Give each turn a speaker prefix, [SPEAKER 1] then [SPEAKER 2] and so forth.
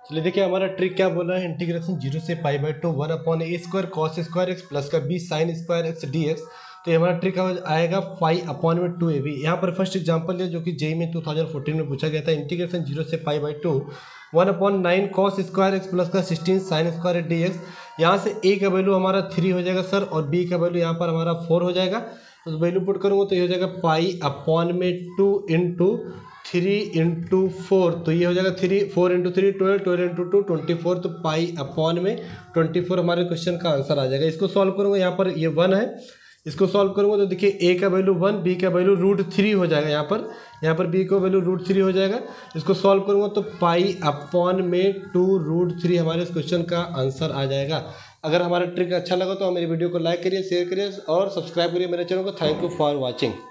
[SPEAKER 1] चलिए देखिए हमारा ट्रिक क्या बोल रहा है, इंटीग्रेशन 0 से pi by two 1/a² cos square x plus का b sine square x dx। तो ये हमारा ट्रिक आएगा 5/2ab। यहाँ पर फर्स्ट एग्जांपल लिया जो कि जेई में 2014 में पूछा गया था। इंटीग्रेशन 0 से pi by two 1/9 cos square x plus का 16 साइन स्क्वायर dx। यहाँ से a का वैल्यू हमारा 3 हो जाएगा सर, और b का वैल्यू यहाँ पर हमारा 4 हो जाएगा। तो वैल्यू पुट करूँगा तो ये हो जाएगा π/2 इंटू 3 इंटू 4। तो ये हो जाएगा 4 इंटू 3 12, 12 इंटू 2 24। तो π/24 हमारे क्वेश्चन का आंसर आ जाएगा। इसको सॉल्व करूँगा, यहाँ पर ये 1 है, इसको सॉल्व करूँगा तो देखिए a का वैल्यू 1, b का वैल्यू √3 हो जाएगा। यहाँ पर b का वैल्यू √3 हो जाएगा। इसको सॉल्व करूँगा तो π/2 √3 हमारे इस क्वेश्चन का आंसर आ जाएगा। अगर हमारा ट्रिक अच्छा लगा तो मेरी वीडियो को लाइक करिए, शेयर करिए और सब्सक्राइब करिए मेरे चैनल को। Thank you for watching.